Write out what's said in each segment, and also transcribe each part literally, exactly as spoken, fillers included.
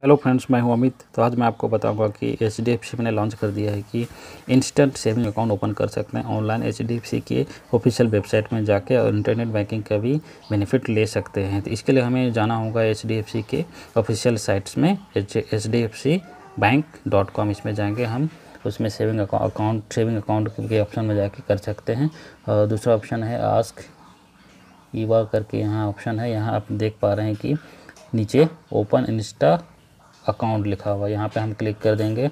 Hello friends, मैं हूं अमित। तो आज मैं आपको बताऊंगा कि एच डी एफ सी मैंने लॉन्च कर दिया है कि इंस्टेंट सेविंग अकाउंट ओपन कर सकते हैं online H D F C के ऑफिशियल वेबसाइट में जाके और इंटरनेट बैंकिंग का भी बेनिफिट ले सकते हैं। तो इसके लिए हमें जाना होगा एच डी एफ सी के ऑफिशियल साइट्स में H D F C bank dot com, इसमें जाएंगे हम। उसमें सेविंग अकाउंट सेविंग अकाउंट के ऑप्शन में जाके कर सकते हैं। और दूसरा ऑप्शन है आस्क ईवा करके, यहाँ ऑप्शन है। यहाँ आप देख पा रहे हैं कि नीचे ओपन इंस्टा अकाउंट लिखा हुआ, यहाँ पे हम क्लिक कर देंगे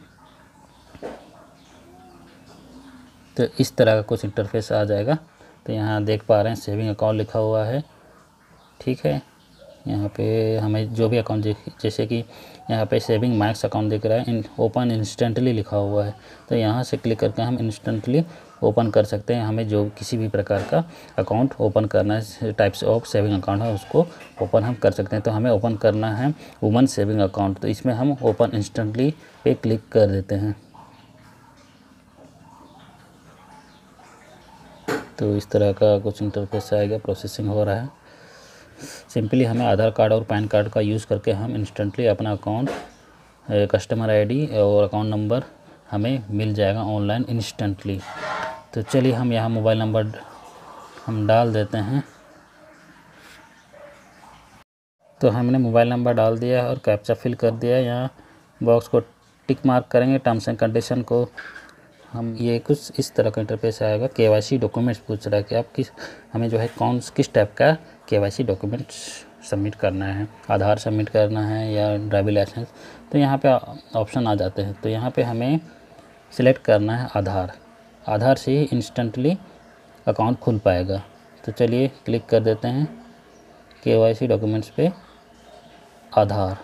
तो इस तरह का कुछ इंटरफेस आ जाएगा। तो यहाँ देख पा रहे हैं सेविंग अकाउंट लिखा हुआ है, ठीक है। यहाँ पे हमें जो भी अकाउंट, जैसे कि यहाँ पे सेविंग मैक्स अकाउंट दिख रहा है, इन ओपन इंस्टेंटली लिखा हुआ है। तो यहाँ से क्लिक करके हम इंस्टेंटली ओपन कर सकते हैं। हमें जो किसी भी प्रकार का अकाउंट ओपन करना है, टाइप्स ऑफ सेविंग अकाउंट है, उसको ओपन हम कर सकते हैं। तो हमें ओपन करना है वुमन सेविंग अकाउंट। तो इसमें हम ओपन इंस्टेंटली पे क्लिक कर देते हैं। तो इस तरह का कुछ इंटरफेस आएगा, प्रोसेसिंग हो रहा है। सिंपली हमें आधार कार्ड और पैन कार्ड का यूज़ करके हम इंस्टेंटली अपना अकाउंट, कस्टमर आईडी और अकाउंट नंबर हमें मिल जाएगा ऑनलाइन इंस्टेंटली। तो चलिए हम यहाँ मोबाइल नंबर हम डाल देते हैं। तो हमने मोबाइल नंबर डाल दिया और कैप्चा फिल कर दिया। यहाँ बॉक्स को टिक मार्क करेंगे, टर्म्स एंड कंडीशन को हम, ये कुछ इस तरह का इंटरफेस आएगा। के वाई सी डॉक्यूमेंट्स पूछ रहा है कि आप किस हमें जो है कौन किस टाइप का के वाई सी डॉक्यूमेंट्स सबमिट करना है, आधार सबमिट करना है या ड्राइविंग लाइसेंस। तो यहाँ पे ऑप्शन आ जाते हैं। तो यहाँ पे हमें सिलेक्ट करना है आधार। आधार से ही इंस्टेंटली अकाउंट खुल पाएगा। तो चलिए क्लिक कर देते हैं के वाई सी डॉक्यूमेंट्स पे, आधार।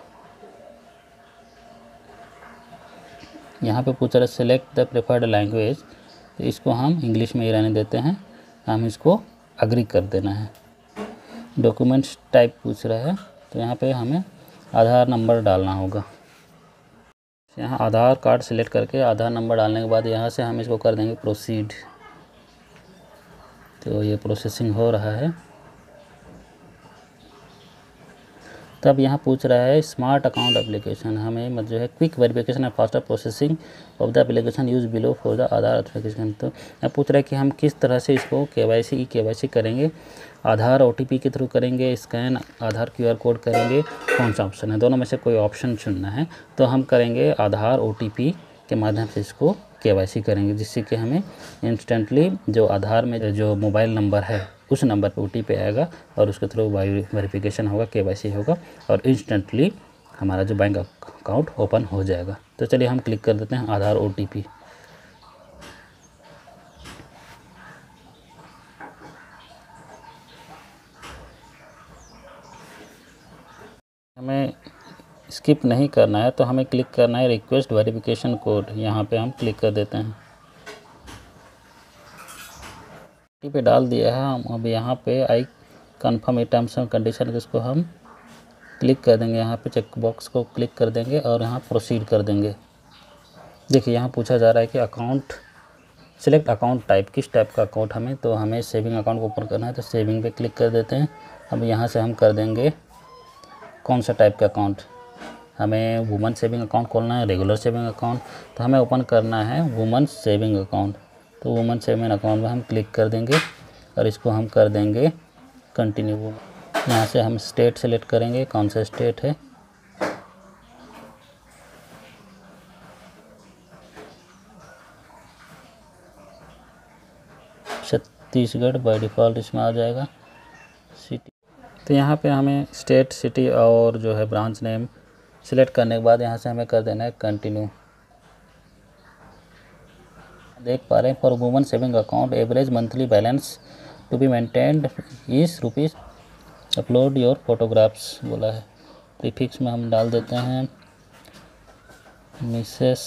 यहाँ पे पूछ रहा है सेलेक्ट द प्रेफर्ड लैंग्वेज। तो इसको हम इंग्लिश में ही रहने देते हैं, हम इसको अग्री कर देना है। डॉक्यूमेंट्स टाइप पूछ रहा है, तो यहाँ पे हमें आधार नंबर डालना होगा। यहाँ आधार कार्ड सिलेक्ट करके आधार नंबर डालने के बाद यहाँ से हम इसको कर देंगे प्रोसीड। तो ये प्रोसेसिंग हो रहा है। तब यहाँ पूछ रहा है स्मार्ट अकाउंट एप्लीकेशन, हमें मतलब जो है quick verification and faster processing of the application use below for the Aadhaar authentication. तो यहाँ पूछ रहा है कि हम किस तरह से इसको के वाई सी ई के वाई सी करेंगे, आधार ओ टी पी के थ्रू करेंगे, scan Aadhaar Q R code करेंगे, कौन सा ऑप्शन है, दोनों में से कोई ऑप्शन चुनना है। तो हम करेंगे आधार ओ टी पी के माध्यम से इसको के वाई सी करेंगे, जिससे कि हमें इंस्टेंटली जो आधार में जो मोबाइल नंबर है उस नंबर पे ओ टी पी आएगा और उसके थ्रू वेरिफिकेशन होगा, के वाई सी होगा और इंस्टेंटली हमारा जो बैंक अकाउंट ओपन हो जाएगा। तो चलिए हम क्लिक कर देते हैं आधार ओ टी पी। हमें स्किप नहीं करना है, तो हमें क्लिक करना है रिक्वेस्ट वेरिफिकेशन कोड। यहाँ पे हम क्लिक कर देते हैं, पे डाल दिया है हम। अब यहाँ पे I confirm terms and condition, इसको हम क्लिक कर देंगे। यहाँ पे चेक बॉक्स को क्लिक कर देंगे और यहाँ प्रोसीड कर देंगे। देखिए यहाँ पूछा जा रहा है कि अकाउंट सिलेक्ट अकाउंट टाइप, किस टाइप का अकाउंट हमें, तो हमें सेविंग अकाउंट ओपन करना है। तो सेविंग पे क्लिक कर देते हैं। अब यहाँ से हम कर देंगे कौन सा टाइप का अकाउंट, हमें वुमन सेविंग अकाउंट खोलना है, रेगुलर सेविंग अकाउंट। तो हमें ओपन करना है वुमन सेविंग अकाउंट। तो वुमन सेविंग अकाउंट में हम क्लिक कर देंगे और इसको हम कर देंगे कंटिन्यू। यहाँ से हम स्टेट सेलेक्ट करेंगे, कौन सा स्टेट है। छत्तीसगढ़ बाय डिफ़ॉल्ट इसमें आ जाएगा। सिटी, तो यहाँ पे हमें स्टेट, सिटी और जो है ब्रांच नेम सिलेक्ट करने के बाद यहाँ से हमें कर देना है कंटिन्यू। देख पा रहे हैं for woman saving account average monthly balance to be maintained इस रुपीज़, अपलोड योर फोटोग्राफ्स बोला है। प्रीफिक्स में हम डाल देते हैं मिसेस।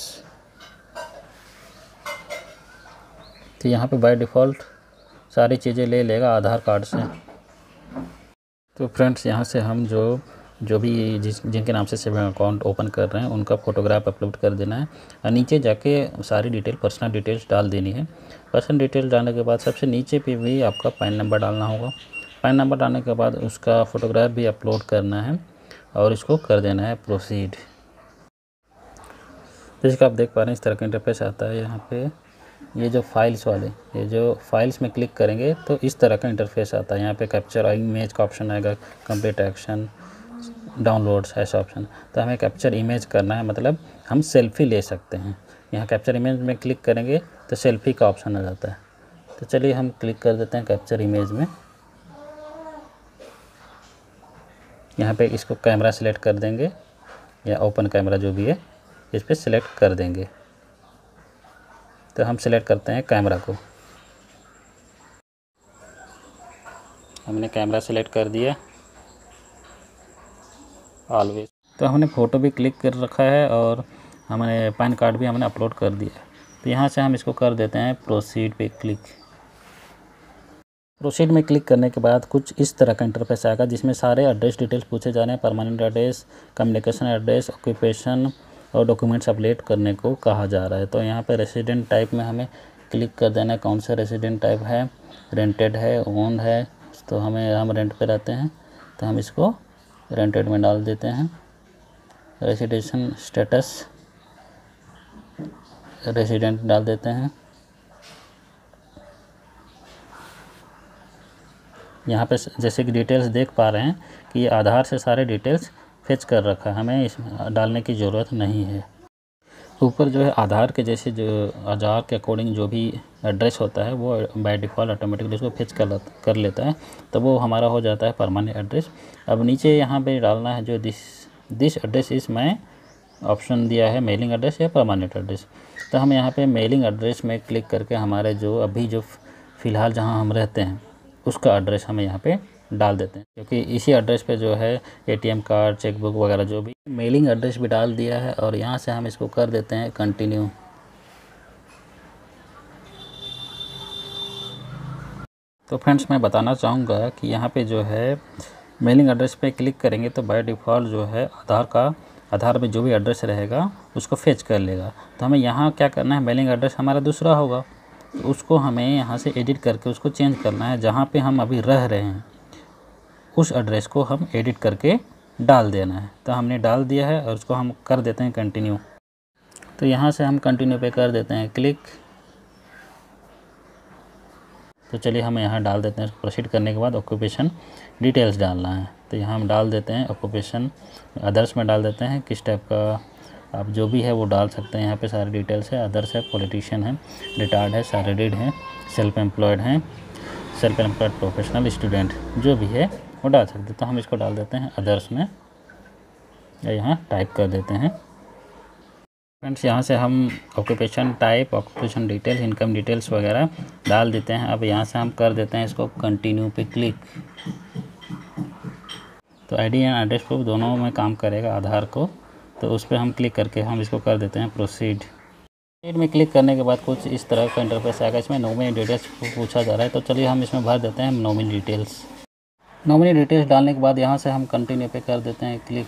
तो यहाँ पे बाय डिफ़ॉल्ट सारी चीज़ें ले लेगा आधार कार्ड से। तो फ्रेंड्स यहाँ से हम जो जो भी जिस जिनके नाम से सेविंग अकाउंट ओपन कर रहे हैं उनका फ़ोटोग्राफ अपलोड कर देना है और नीचे जाके सारी डिटेल, पर्सनल डिटेल्स डाल देनी है। पर्सनल डिटेल डालने के बाद सबसे नीचे पे भी आपका पैन नंबर डालना होगा। पैन नंबर डालने के बाद उसका फ़ोटोग्राफ भी अपलोड करना है। और इसको कर देना है प्रोसीड। जैसे कि आप देख पा रहे हैं इस तरह का इंटरफेस आता है। यहाँ पे ये जो फाइल्स वाले, ये जो फाइल्स में क्लिक करेंगे तो इस तरह का इंटरफेस आता है। यहाँ पे कैप्चर इमेज का ऑप्शन आएगा, कंप्लीट एक्शन, डाउनलोड्स ऐसा ऑप्शन। तो हमें कैप्चर इमेज करना है, मतलब हम सेल्फी ले सकते हैं। यहाँ कैप्चर इमेज में क्लिक करेंगे तो सेल्फी का ऑप्शन आ जाता है। तो चलिए हम क्लिक कर देते हैं कैप्चर इमेज में। यहाँ पे इसको कैमरा सेलेक्ट कर देंगे या ओपन कैमरा जो भी है, इस पर सिलेक्ट कर देंगे। तो हम सिलेक्ट करते हैं कैमरा को। हमने कैमरा सेलेक्ट कर दिया ऑलवेज। तो हमने फ़ोटो भी क्लिक कर रखा है और हमने पैन कार्ड भी हमने अपलोड कर दिया। तो यहाँ से हम इसको कर देते हैं प्रोसीड पे क्लिक। प्रोसीड में क्लिक करने के बाद कुछ इस तरह का इंटरफेस आएगा जिसमें सारे एड्रेस डिटेल्स पूछे जा रहे हैं। Permanent address, communication address, occupation और डॉक्यूमेंट्स अपडेट करने को कहा जा रहा है। तो यहाँ पे रेसिडेंट टाइप में हमें क्लिक कर देना है। कौन सा रेसिडेंट टाइप है, रेंटेड है, ओन है। तो हमें हम रेंट पे रहते हैं तो हम इसको रेंटेड में डाल देते हैं। रेसिडेंशन स्टेटस रेसिडेंट डाल देते हैं। यहाँ पे जैसे कि डिटेल्स देख पा रहे हैं कि ये आधार से सारे डिटेल्स फेच कर रखा है, हमें इसमें डालने की ज़रूरत नहीं है। ऊपर जो है आधार के जैसे जो आधार के अकॉर्डिंग जो भी एड्रेस होता है वो बाय डिफ़ॉल्ट ऑटोमेटिकली उसको फेच कर कर लेता है, तो वो हमारा हो जाता है परमानेंट एड्रेस। अब नीचे यहाँ पे डालना है जो दिस दिस एड्रेस इस में ऑप्शन दिया है मेलिंग एड्रेस या परमानेंट एड्रेस। तो हम यहाँ पे मेलिंग एड्रेस में क्लिक करके हमारे जो अभी जो फ़िलहाल जहाँ हम रहते हैं उसका एड्रेस हमें यहाँ पे डाल देते हैं, क्योंकि इसी एड्रेस पे जो है एटीएम कार्ड, चेकबुक वगैरह जो भी। मेलिंग एड्रेस भी डाल दिया है और यहाँ से हम इसको कर देते हैं कंटिन्यू। तो फ्रेंड्स मैं बताना चाहूँगा कि यहाँ पे जो है मेलिंग एड्रेस पे क्लिक करेंगे तो बाय डिफ़ॉल्ट जो है आधार का आधार में जो भी एड्रेस रहेगा उसको फेच कर लेगा। तो हमें यहाँ क्या करना है, मेलिंग एड्रेस हमारा दूसरा होगा तो उसको हमें यहाँ से एडिट करके उसको चेंज करना है। जहाँ पे हम अभी रह रहे हैं उस एड्रेस को हम एडिट करके डाल देना है। तो हमने डाल दिया है और उसको हम कर देते हैं कंटिन्यू। तो यहाँ से हम कंटिन्यू पे कर देते हैं क्लिक। तो चलिए हम यहाँ डाल देते हैं। प्रोसीड करने के बाद ऑक्यूपेशन डिटेल्स डालना है, तो यहाँ हम डाल देते हैं ऑक्यूपेशन। अदर्स में डाल देते हैं किस टाइप का आप जो भी है वो डाल सकते हैं। यहाँ पे सारे डिटेल्स है। अदर्स है, पॉलिटिशियन है, रिटायर्ड है, सैलरीड है, सेल्फ एम्प्लॉयड है, सेल्फ एम्प्लॉयड प्रोफेशनल, स्टूडेंट, जो भी है वो डाल सकते हैं। तो हम इसको डाल देते हैं अदर्स में या यहाँ टाइप कर देते हैं। फ्रेंड्स यहाँ से हम occupation type, occupation details, income details वगैरह डाल देते हैं। अब यहाँ से हम कर देते हैं इसको कंटिन्यू पे क्लिक। तो आईडी एंड एड्रेस प्रूफ दोनों में काम करेगा आधार को, तो उस पर हम क्लिक करके हम इसको कर देते हैं प्रोसीड। प्रोसीड में क्लिक करने के बाद कुछ इस तरह का इंटरफेस आएगा। इसमें नॉमिनी डिटेल्स पूछा जा रहा है, तो चलिए हम इसमें भर देते हैं नॉमिनी डिटेल्स। नॉमिनी डिटेल्स डालने के बाद यहाँ से हम कंटिन्यू पे कर देते हैं क्लिक।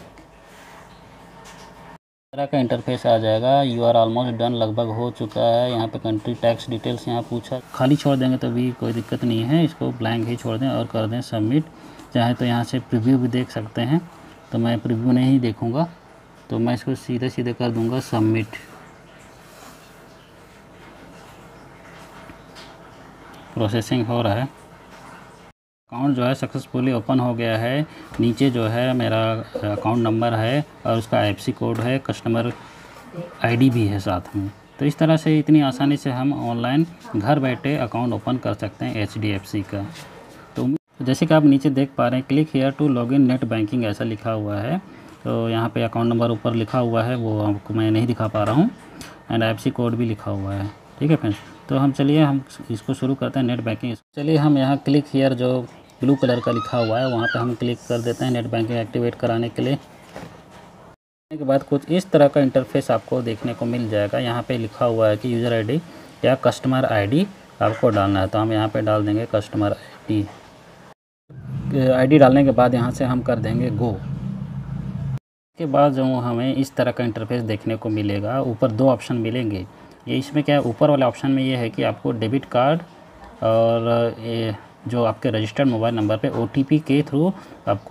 इस तरह का इंटरफेस आ जाएगा। यू आर ऑलमोस्ट डन, लगभग हो चुका है। यहाँ पे कंट्री टैक्स डिटेल्स यहाँ पूछा, खाली छोड़ देंगे तो भी कोई दिक्कत नहीं है, इसको ब्लैंक ही छोड़ दें और कर दें सबमिट। चाहे तो यहाँ से प्रीव्यू भी देख सकते हैं, तो मैं प्रीव्यू नहीं देखूँगा, तो मैं इसको सीधे सीधे कर दूँगा सबमिट। प्रोसेसिंग हो रहा है। अकाउंट जो है सक्सेसफुली ओपन हो गया है। नीचे जो है मेरा अकाउंट नंबर है और उसका आईएफएससी कोड है, कस्टमर आईडी भी है साथ में। तो इस तरह से इतनी आसानी से हम ऑनलाइन घर बैठे अकाउंट ओपन कर सकते हैं एचडीएफसी का। तो जैसे कि आप नीचे देख पा रहे हैं click here to login net banking ऐसा लिखा हुआ है। तो यहाँ पे अकाउंट नंबर ऊपर लिखा हुआ है, वो आपको मैं नहीं दिखा पा रहा हूँ, एंड आईएफएससी कोड भी लिखा हुआ है। ठीक है फ्रेंड्स, तो हम चलिए हम इसको शुरू करते हैं नेट बैंकिंग। चलिए हम यहाँ क्लिक हियर जो ब्लू कलर का लिखा हुआ है वहाँ पे हम क्लिक कर देते हैं नेट बैंकिंग एक्टिवेट कराने के लिए। के बाद कुछ इस तरह का इंटरफेस आपको देखने को मिल जाएगा। यहाँ पे लिखा हुआ है कि यूज़र आईडी या कस्टमर आईडी आपको डालना है, तो हम यहाँ पे डाल देंगे कस्टमर आईडी। आईडी डालने के बाद यहाँ से हम कर देंगे गो। के बाद जो हमें इस तरह का इंटरफेस देखने को मिलेगा। ऊपर दो ऑप्शन मिलेंगे। ये इसमें क्या है, ऊपर वाले ऑप्शन में ये है कि आपको डेबिट कार्ड और ये जो आपके रजिस्टर्ड मोबाइल नंबर पे ओटीपी के थ्रू आपको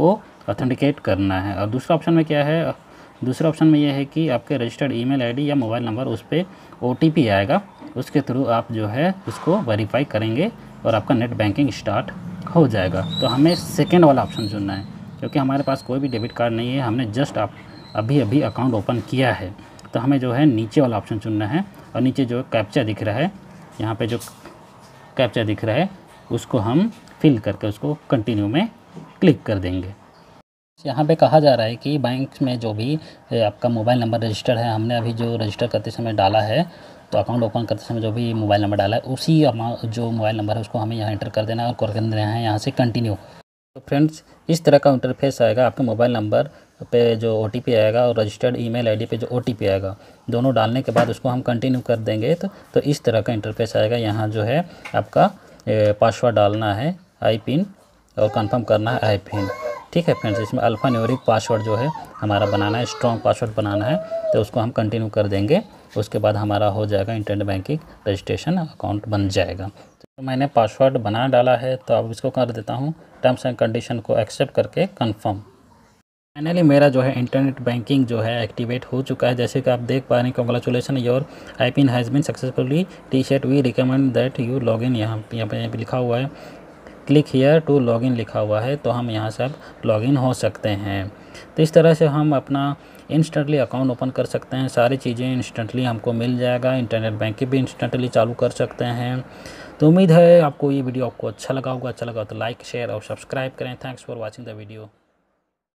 ऑथेंटिकेट करना है। और दूसरा ऑप्शन में क्या है, दूसरे ऑप्शन में यह है कि आपके रजिस्टर्ड ईमेल आईडी या मोबाइल नंबर उस पर ओटीपी आएगा, उसके थ्रू आप जो है उसको वेरीफाई करेंगे और आपका नेट बैंकिंग स्टार्ट हो जाएगा। तो हमें सेकेंड वाला ऑप्शन चुनना है, क्योंकि हमारे पास कोई भी डेबिट कार्ड नहीं है, हमने जस्ट आप अभी अभी अकाउंट ओपन किया है। तो हमें जो है नीचे वाला ऑप्शन चुनना है, और नीचे जो कैप्चा दिख रहा है, यहाँ पे जो कैप्चा दिख रहा है उसको हम फिल करके उसको कंटिन्यू में क्लिक कर देंगे। यहाँ पे कहा जा रहा है कि बैंक में जो भी आपका मोबाइल नंबर रजिस्टर है, हमने अभी जो रजिस्टर करते समय डाला है, तो अकाउंट ओपन करते समय जो भी मोबाइल नंबर डाला है उसी जो मोबाइल नंबर है उसको हमें यहाँ एंटर कर देना है और कर देना है यहाँ से कंटिन्यू। तो फ्रेंड्स, इस तरह का इंटरफेस आएगा। आपके मोबाइल नंबर पे जो ओटीपी आएगा और रजिस्टर्ड ईमेल आईडी पे जो ओटीपी आएगा, दोनों डालने के बाद उसको हम कंटिन्यू कर देंगे तो, तो इस तरह का इंटरफेस आएगा। यहाँ जो है आपका पासवर्ड डालना है आई पिन और कंफर्म करना है आई पिन। ठीक है फ्रेंड्स, इसमें अल्फ़ा न्यूमेरिक पासवर्ड जो है हमारा बनाना है, स्ट्रॉन्ग पासवर्ड बनाना है, तो उसको हम कंटिन्यू कर देंगे। उसके बाद हमारा हो जाएगा इंटरनेट बैंकिंग रजिस्ट्रेशन, अकाउंट बन जाएगा। तो मैंने पासवर्ड बना डाला है, तो अब इसको कर देता हूँ टर्म्स एंड कंडीशन को एक्सेप्ट करके कंफर्म। फाइनली मेरा जो है इंटरनेट बैंकिंग जो है एक्टिवेट हो चुका है। जैसे कि आप देख पा रहे हैं, congratulation your I pin has been successfully T shirt we recommend that you log in. यहाँ यहाँ पे लिखा हुआ है क्लिक हियर टू लॉगिन लिखा हुआ है, तो हम यहाँ से अब लॉगिन हो सकते हैं। तो इस तरह से हम अपना इंस्टेंटली अकाउंट ओपन कर सकते हैं, सारी चीज़ें इंस्टेंटली हमको मिल जाएगा। इंटरनेट बैंकिंग भी इंस्टेंटली चालू कर सकते हैं। तो उम्मीद है आपको ये वीडियो आपको अच्छा लगा होगा। अच्छा लगा तो लाइक शेयर और सब्सक्राइब करें। Thanks for watching the video.